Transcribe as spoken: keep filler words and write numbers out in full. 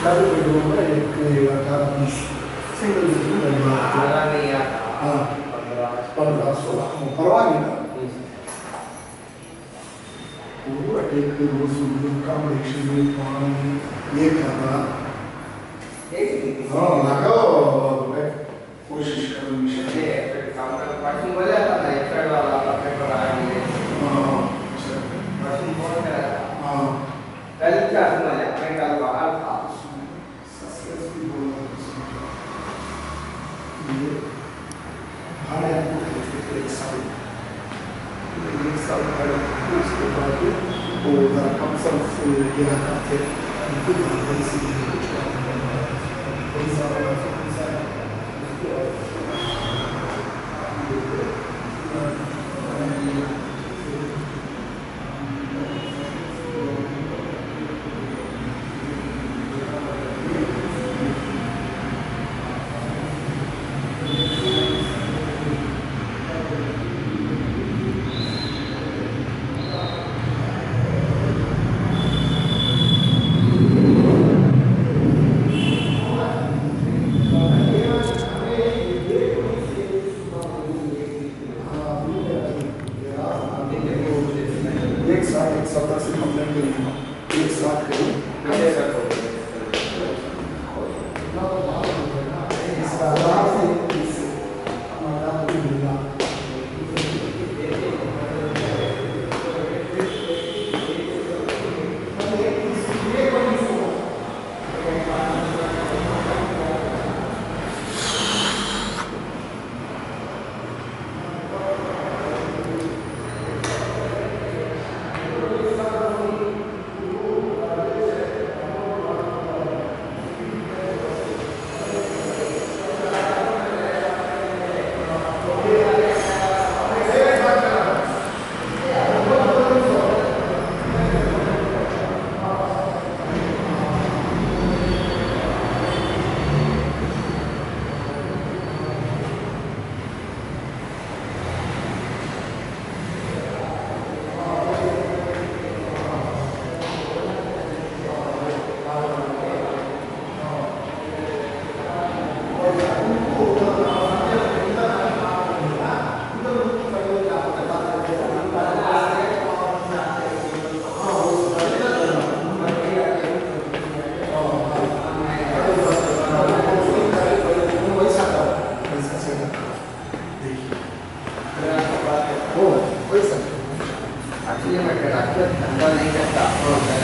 Lalu kedua yang akan single itu dari Alam ya. ah पंद्रह सोलह परवाही ना वो एक रोज़ कॉम्बिनेशन में पानी ये करना हाँ लगाओ मैं कोशिश करूँगी ये काम का पार्टी वाला था ना एक वाला अपने पर आएंगे हाँ पार्टी बहुत है हाँ कल क्या सुना है मैं कल बाहर था सक्सेसफुल बोला ये हमारे आपको एक साल एक साल पहले उसके बाद वो कम से कम ये आता थे उनको बहुत सी कुछ बहुत सारा एक साथ एक सप्ताह से कंप्लेंट करेंगे एक साथ करें इसका आधार से हमारा मिलेगा Actually, मैं कड़ाके ठंडा नहीं करता